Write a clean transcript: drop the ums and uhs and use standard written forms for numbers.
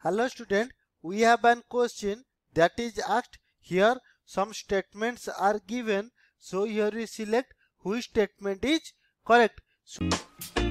Hello student, we have an question that is asked here. Some statements are given, so here we select which statement is correct. So